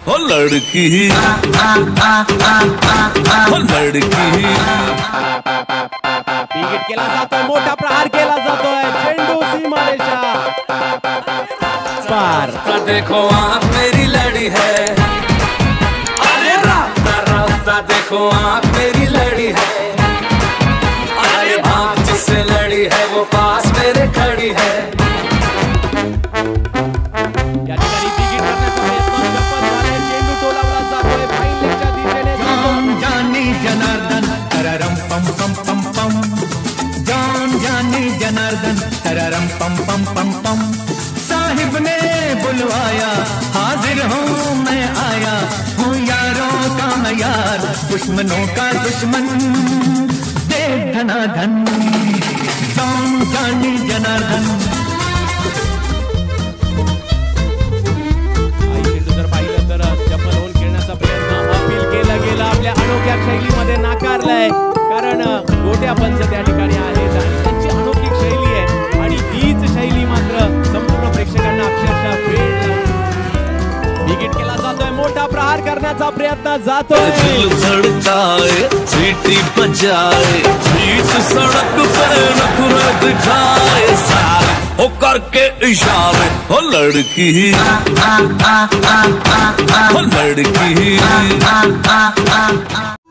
हो लड़की, हो लड़की। विकेट केला जातोय, मोठा प्रहार केला जातोय, चेंडू सीमारेषा पार। देखो आँख मेरी लड़ी है, अरे रास्ता रास्ता देखो आँख मेरी लड़ी है, अरे आँख जिससे लड़ी है वो पास मेरे खड़ी है। या ठिकाणी विकेट करण्याचा प्रयत्न सफल झालाय, चेंडू टोलावला जातोय फाईनलच्या दिशेने। जान जानी जनार्दन तररम पम पम पम पम, जान जानी जनार्दन तररम पम पम पम पम। साहिब ने बुलवाया, हाजिर हूँ मैं आया, हूँ यारों का मैं यार, दुश्मनों का दुश्मन, दे धनाधन। जान जानी जनार्दन। चप्पल होल खेळण्याचा प्रयत्न अपील केला गेला, आपल्या अनोख्या शैलीमध्ये नाकारलाय, कारण गोट्या पंच त्या ठिकाणी आहेत आणि त्यांची अनोखी शैली आहे आणि हीच शैली मात्र संपूर्ण प्रेक्षकांना अक्षरशः वेळ लावते। विकेट केला जातोय, मोठा प्रहार करण्याचा प्रयत्न जातोय, दिल धड़काए सीटी बजाए, बीच सड़क पे नखरा दिखाए सारे, हो करके इशारे, हो लड़की, हो लड़की।